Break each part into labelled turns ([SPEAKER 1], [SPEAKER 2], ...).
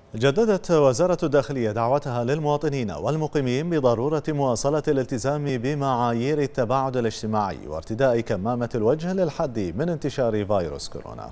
[SPEAKER 1] جددت وزارة الداخلية دعوتها للمواطنين والمقيمين بضرورة مواصلة الالتزام بمعايير التباعد الاجتماعي وارتداء كمامة الوجه للحد من انتشار فيروس كورونا.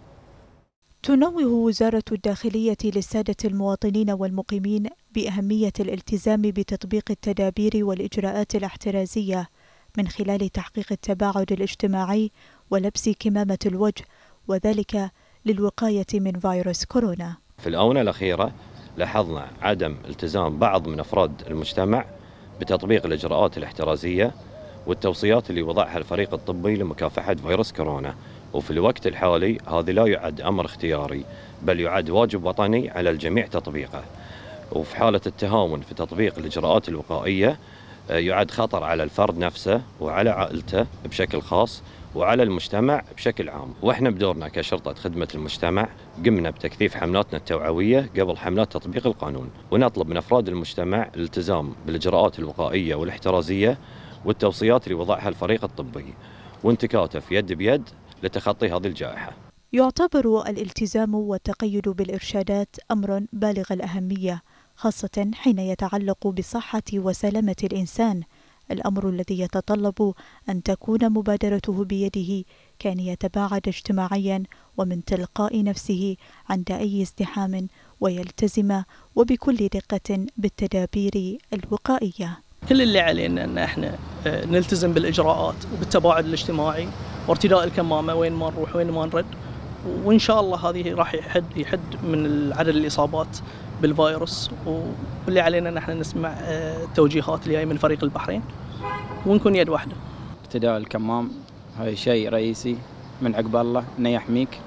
[SPEAKER 2] تنوه وزارة الداخلية للسادة المواطنين والمقيمين بأهمية الالتزام بتطبيق التدابير والإجراءات الاحترازية من خلال تحقيق التباعد الاجتماعي ولبس كمامة الوجه، وذلك للوقاية من فيروس كورونا.
[SPEAKER 3] في الآونة الأخيرة لاحظنا عدم التزام بعض من أفراد المجتمع بتطبيق الإجراءات الاحترازية والتوصيات اللي وضعها الفريق الطبي لمكافحة فيروس كورونا، وفي الوقت الحالي هذا لا يعد أمر اختياري بل يعد واجب وطني على الجميع تطبيقه، وفي حالة التهاون في تطبيق الإجراءات الوقائية يعد خطر على الفرد نفسه وعلى عائلته بشكل خاص وعلى المجتمع بشكل عام. واحنا بدورنا كشرطة خدمة المجتمع قمنا بتكثيف حملاتنا التوعوية قبل حملات تطبيق القانون، ونطلب من أفراد المجتمع الالتزام بالإجراءات الوقائية والاحترازية والتوصيات اللي وضعها الفريق الطبي وانتكاتف يد بيد لتخطي هذه الجائحة.
[SPEAKER 2] يعتبر الالتزام والتقيد بالإرشادات أمر بالغ الأهمية، خاصة حين يتعلق بصحة وسلامة الإنسان، الأمر الذي يتطلب أن تكون مبادرته بيده كان يتباعد اجتماعيا ومن تلقاء نفسه عند أي ازدحام، ويلتزم وبكل دقة بالتدابير الوقائية.
[SPEAKER 4] كل اللي علينا أن احنا نلتزم بالإجراءات وبالتباعد الاجتماعي وارتداء الكمامة وين ما نروح وين ما نرد، وإن شاء الله هذه راح يحد من عدد الإصابات بالفيروس. واللي علينا ان احنا نسمع التوجيهات اللي جايه من فريق البحرين ونكون يد واحده.
[SPEAKER 5] ارتداء الكمام هاي شيء رئيسي من عقب الله انه يحميك.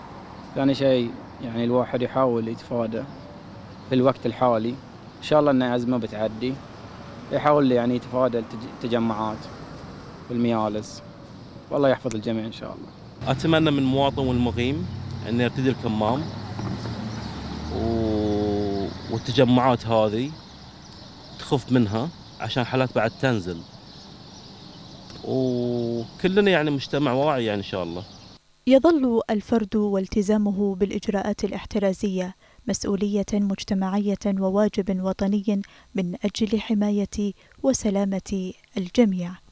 [SPEAKER 5] ثاني شيء يعني الواحد يحاول يتفادى في الوقت الحالي، ان شاء الله ان ازمه بتعدي، يحاول يعني يتفادى التجمعات والميالس، والله يحفظ الجميع ان شاء الله.
[SPEAKER 6] اتمنى من المواطن والمقيم انه يرتدي الكمام والتجمعات هذه تخف منها عشان حالات بعد تنزل، وكلنا يعني مجتمع واعي يعني إن شاء الله.
[SPEAKER 2] يظل الفرد والتزامه بالإجراءات الاحترازية مسؤولية مجتمعية وواجب وطني من أجل حماية وسلامة الجميع.